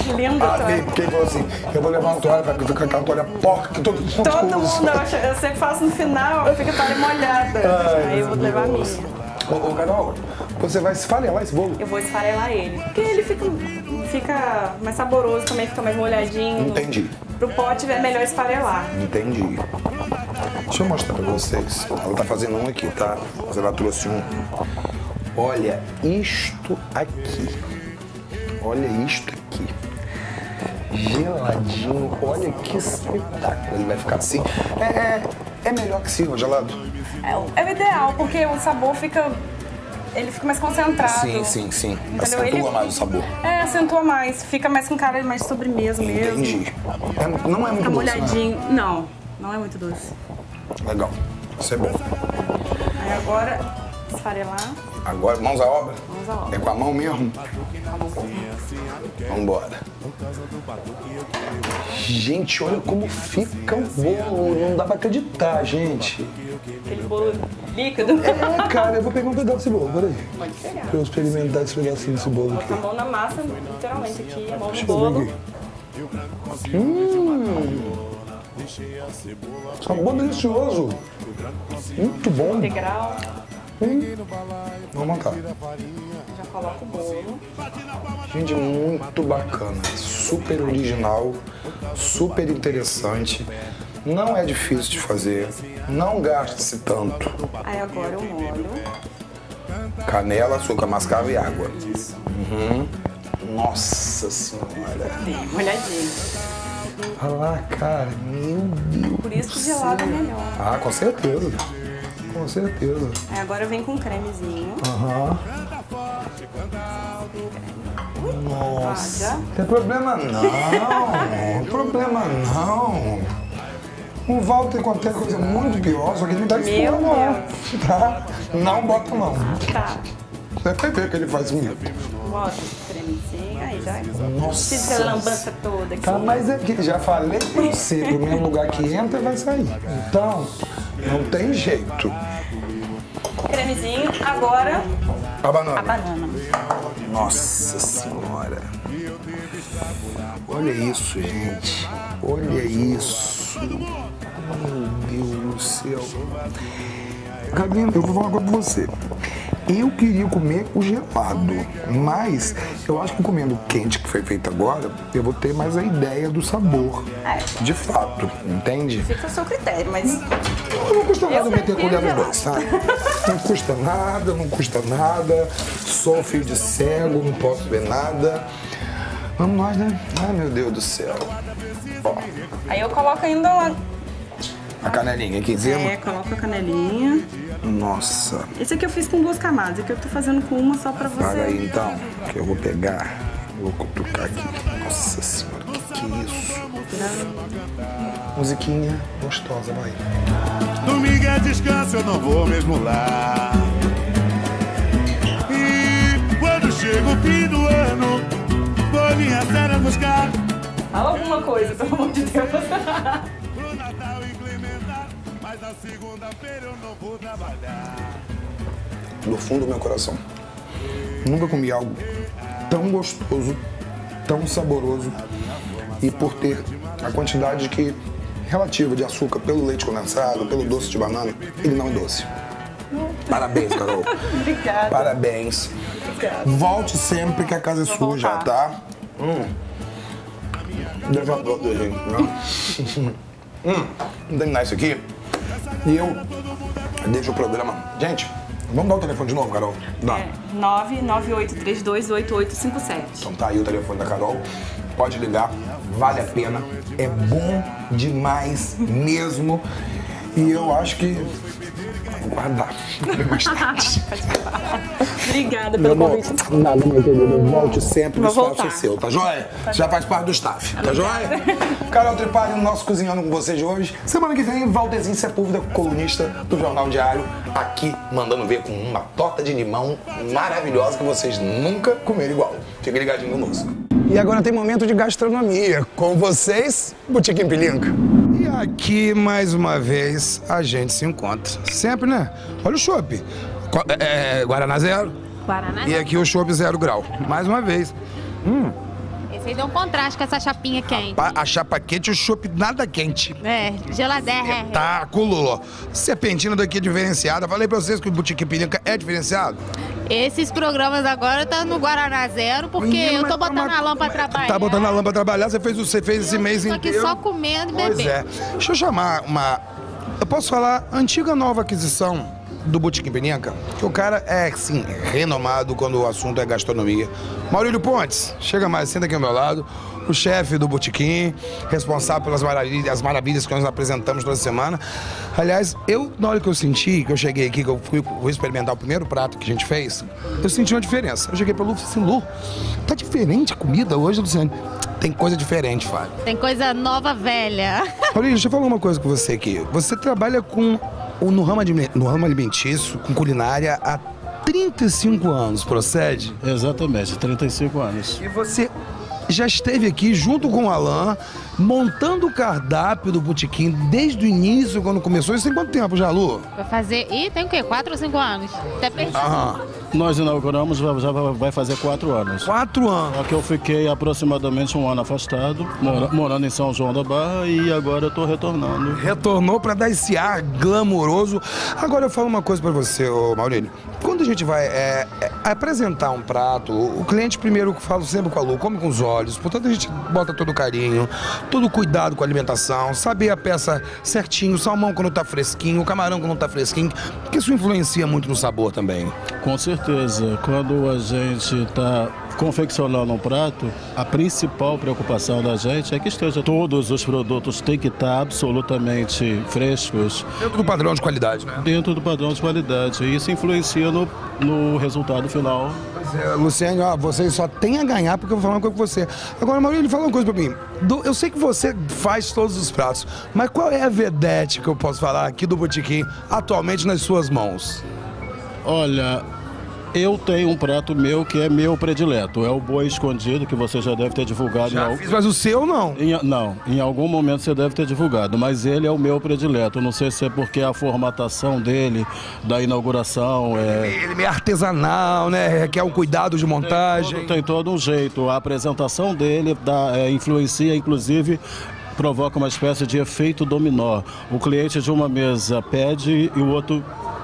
Linda a toalha. Porque ele falou assim, eu vou levar uma toalha pra ficar com aquela toalha porca que todo mundo usa. Todo mundo, eu sempre faço no final, eu fico a toalha molhada. Aí eu vou levar a minha. Ô, Carol, você vai esfarelar esse bolo? Eu vou esfarelar ele. Porque ele fica mais saboroso também, fica mais molhadinho. Entendi. Pro pote é melhor esfarelar. Entendi. Deixa eu mostrar pra vocês. Ela tá fazendo um aqui, tá? Mas ela trouxe um. Olha isto aqui. Olha isto aqui. Geladinho. Olha que espetáculo. Ele vai ficar assim. É melhor que sim, gelado. É o ideal, porque o sabor fica... Ele fica mais concentrado. Sim. Entendeu? Acentua mais o sabor. Acentua mais. Fica mais com cara mais de sobremesa mesmo. Entendi. Não é muito Fica doce, molhadinho. né? Não é muito doce. Legal. Isso é bom. Aí agora, esfarelar. Agora, mãos à obra? Mãos à obra. É com a mão mesmo? Vambora. Gente, olha como fica o bolo. Não dá pra acreditar, gente. Aquele bolo líquido. Cara, eu vou pegar um pedaço desse bolo, peraí. Pode pegar. Pra eu experimentar esse pedacinho desse bolo aqui. Bota a mão na massa, literalmente aqui, a mão no Deixa eu ver bolo. aqui. Sabor delicioso. Muito bom. Integral. Vamos montar. Já coloca o bolo. Gente, muito bacana. Super original, super interessante. Não é difícil de fazer. Não gaste-se tanto. Aí agora eu molho. Canela, açúcar mascavo e água. Nossa senhora. Bem molhadinho. Olha lá, cara. Meu Deus. Por isso que gelado é melhor. Ah, com certeza. Com certeza. Aí agora vem com cremezinho. Nossa. Já. Tem problema não. Problema não. O Walter qualquer coisa muito pior, só que ele não tá expondo, não. Tá? Não bota a mão. Tá. Você vai ver que ele faz comigo. Bota o cremezinho. Aí já. Nossa. Precisa da lambança toda aqui. Tá, mas é que já falei pra você, pro mesmo lugar que entra vai sair. Então, não tem jeito. Cremezinho. Agora A banana. a banana. Nossa senhora. Olha isso, gente. Olha isso. Meu Deus do céu. Gabriel, eu vou falar uma coisa pra você. Eu queria comer o gelado, mas eu acho que comendo o quente que foi feito agora, eu vou ter mais a ideia do sabor. De fato, entende? Fica ao seu critério, mas Não custa nada meter colher nos dois, tá? Não custa nada. Sou filho de cego, não posso ver nada. Vamos nós, né? Ai, meu Deus do céu. Ó, aí eu coloco ainda uma... a canelinha aqui em cima. Coloco a canelinha. Nossa. Esse aqui eu fiz com 2 camadas, aqui eu tô fazendo com uma só pra você. Para aí, então, que eu vou pegar. Vou cutucar aqui. Nossa senhora, que é isso? Musiquinha gostosa, vai. Domingo é descanso, eu não vou mesmo lá. E quando chega o fim do ano, vou minha série buscar. Fala alguma coisa, pelo amor de Deus. Pro Natal implementar, mas na segunda-feira eu não vou trabalhar. Do fundo do meu coração. Nunca comi algo tão gostoso, tão saboroso e por ter a quantidade relativa de açúcar pelo leite condensado, pelo doce de banana, ele não é doce. Parabéns, Carol. Obrigada. Parabéns. Obrigada. Volte sempre que a casa é suja, voltar. tá? Deixa eu ver, gente. Vamos terminar isso aqui. E eu deixo o programa. Gente, vamos dar o telefone de novo, Carol? Dá. 998328857. Então tá aí o telefone da Carol. Pode ligar, vale a pena. É bom demais mesmo. E eu acho que vou guardar mais tarde. Obrigada pelo convite. Nada, meu querido. Volte sempre, o Vou espaço voltar. é seu, tá joia? Já faz parte do staff, tá joia? Carol Tripari, no nosso Cozinhando com vocês de hoje. Semana que vem, Valterzinho Sepúlveda, colunista do Jornal Diário, aqui mandando ver com uma torta de limão maravilhosa que vocês nunca comeram igual. Fique ligadinho conosco. E agora tem momento de gastronomia. Com vocês, Botequim Pilinca. E aqui, mais uma vez, a gente se encontra. Sempre, né? Olha o chopp. Guaraná zero. Guaraná. E aqui o chopp 0 grau. Mais uma vez. Esse aí deu um contraste com essa chapinha quente. A chapa quente e o chopp nada quente. É, geladeira. Espetáculo! Serpentina daqui é diferenciada. Falei pra vocês que o Botequim Pilinca é diferenciado. Esses programas agora tá no Guaraná Zero, porque Menina, eu tô mas botando a lã pra trabalhar. Tá botando a lã pra trabalhar, você fez esse mês Tô aqui inteiro. só comendo e Pois bebendo. é. Deixa eu chamar uma... Eu posso falar antiga nova aquisição do Botequim Pilinca? Que o cara é, assim, renomado quando o assunto é gastronomia. Maurílio Pontes, chega mais, senta aqui ao meu lado. O chefe do Botequim, responsável pelas maravilhas que nós apresentamos toda semana. Aliás, na hora que eu senti, que eu cheguei aqui, que eu fui experimentar o primeiro prato que a gente fez, eu senti uma diferença. Eu cheguei pro Lu e falei assim, Lu, tá diferente a comida hoje, Luciane? Tem coisa diferente, Fábio. Tem coisa nova, velha. Maurílio, deixa eu falar uma coisa com você aqui. Você trabalha no ramo alimentício, com culinária, há 35 anos, procede? Exatamente, 35 anos. E você já esteve aqui junto com o Alan, montando o cardápio do Botequim desde o início, quando começou. Isso tem quanto tempo já, Lu? Vai fazer... Ih, tem o quê? 4 ou 5 anos? Até perdi. Aham. Nós inauguramos, já vai fazer 4 anos. 4 anos. Só que eu fiquei aproximadamente 1 ano afastado, morando em São João da Barra, e agora eu tô retornando. Retornou pra dar esse ar glamouroso. Agora eu falo uma coisa pra você, ô Maurílio. Quando a gente vai apresentar um prato, o cliente primeiro, que falo sempre com a Lu, come com os olhos. Portanto, a gente bota todo o carinho, todo o cuidado com a alimentação, saber a peça certinho, o salmão quando tá fresquinho, o camarão quando tá fresquinho, porque isso influencia muito no sabor também. Com certeza, quando a gente está confeccionando um prato, a principal preocupação da gente é que todos os produtos têm que estar absolutamente frescos. Dentro do padrão de qualidade, né? Dentro do padrão de qualidade. E isso influencia no resultado final. Luciane, você só tem a ganhar porque eu vou falar uma coisa com você. Agora, Maurílio, fala uma coisa pra mim. Eu sei que você faz todos os pratos, mas qual é a vedete que eu posso falar aqui do Botequim atualmente nas suas mãos? Olha, eu tenho um prato meu que é meu predileto. É o boi escondido, que você já deve ter divulgado. Mas o seu não? Não, em algum momento você deve ter divulgado, mas ele é o meu predileto. Não sei se é porque a formatação dele, da inauguração... Ele é meio artesanal, né? Requer um cuidado de montagem. Tem todo um jeito. A apresentação dele influencia, inclusive... provoca uma espécie de efeito dominó. O cliente de uma mesa pede e o outro...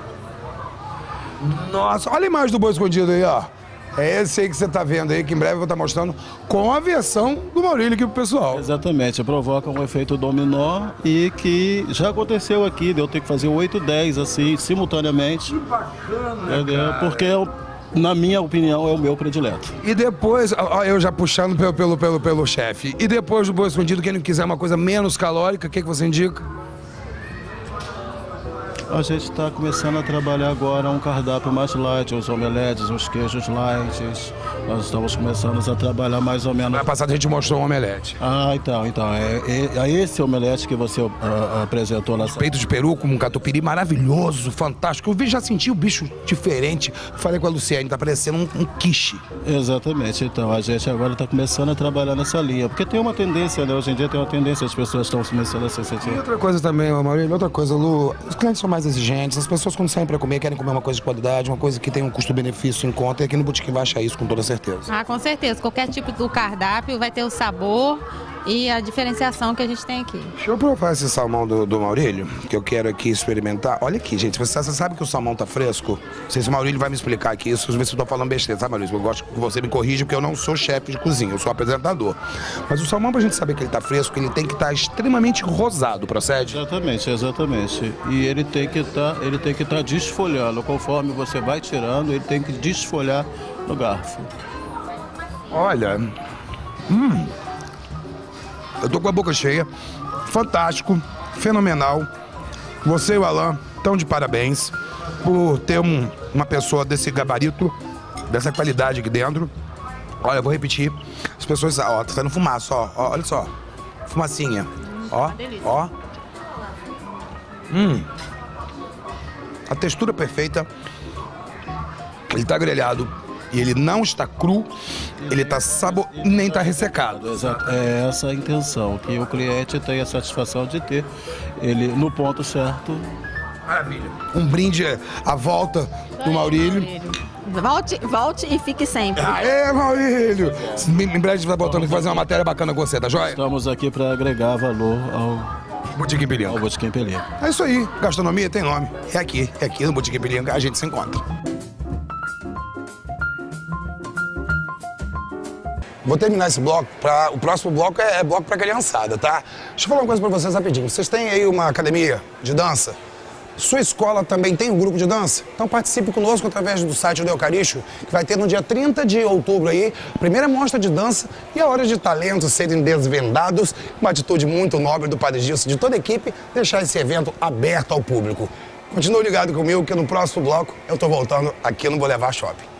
Nossa, olha a imagem do boi escondido aí, ó. É esse aí que você tá vendo aí, que em breve eu vou estar mostrando com a versão do Maurílio aqui pro pessoal. Exatamente, provoca um efeito dominó e que já aconteceu aqui, de eu ter que fazer 8, 10 assim, simultaneamente. Que bacana, cara. Porque, na minha opinião, é o meu predileto. E depois, ó, eu já puxando pelo chefe, e depois do boi escondido, quem não quiser uma coisa menos calórica, o que você indica? A gente está começando a trabalhar agora um cardápio mais light, os omeletes, os queijos light. Nós estamos começando a trabalhar mais ou menos... Na passada a gente mostrou um omelete. Então, é esse omelete que você apresentou lá. Peito de peru com um catupiry maravilhoso, fantástico. Eu já senti o bicho diferente. Falei com a Luciane, tá parecendo um quiche. Exatamente, então a gente agora está começando a trabalhar nessa linha. Porque tem uma tendência, né? Hoje em dia tem uma tendência, as pessoas estão começando a se sentir... E outra coisa também, Maurílio, outra coisa, Lu, os clientes são mais exigentes, as pessoas quando saem pra comer querem comer uma coisa de qualidade, uma coisa que tem um custo-benefício em conta, e aqui no Botequim vai achar isso com toda certeza. Ah, com certeza. Qualquer tipo do cardápio vai ter o sabor e a diferenciação que a gente tem aqui. Deixa eu provar esse salmão do Maurílio, que eu quero aqui experimentar. Olha aqui, gente, você sabe que o salmão tá fresco? Não sei se o Maurílio vai me explicar aqui isso, às vezes eu tô falando besteira, sabe, Maurílio? Eu gosto que você me corrija, porque eu não sou chefe de cozinha, eu sou apresentador. Mas o salmão, pra gente saber que ele tá fresco, ele tem que estar extremamente rosado, procede? Exatamente. E ele tem que estar desfolhando. Conforme você vai tirando, ele tem que desfolhar no garfo. Olha, eu tô com a boca cheia, fantástico, fenomenal. Você e o Alan estão de parabéns por ter uma pessoa desse gabarito, dessa qualidade aqui dentro. Olha, eu vou repetir, as pessoas, ó, tá saindo fumaça, ó, olha só, fumacinha, ó, ó. A textura perfeita, ele tá grelhado. E ele não está cru, ele está nem está ressecado. Exato. É essa a intenção, que o cliente tenha a satisfação de ter ele no ponto certo. Maravilha. Um brinde à volta do Maurílio. Volte e fique sempre. Aê, Maurílio! Em breve a gente vai voltando aqui fazer uma matéria bacana com você, tá joia? Estamos aqui para agregar valor Botequim Pilinca. ao Botequim Pilinca. É isso aí, gastronomia tem nome. É aqui no Botequim Pilinca a gente se encontra. Vou terminar esse bloco, o próximo bloco é bloco pra criançada, tá? Deixa eu falar uma coisa pra vocês rapidinho. Vocês têm aí uma academia de dança? Sua escola também tem um grupo de dança? Então participe conosco através do site do Eucarístico, que vai ter no dia 30 de outubro aí, a primeira mostra de dança e a hora de talentos serem desvendados. Uma atitude muito nobre do Padre Gilson, de toda a equipe, deixar esse evento aberto ao público. Continue ligado comigo que no próximo bloco eu tô voltando aqui no Boulevard Shopping.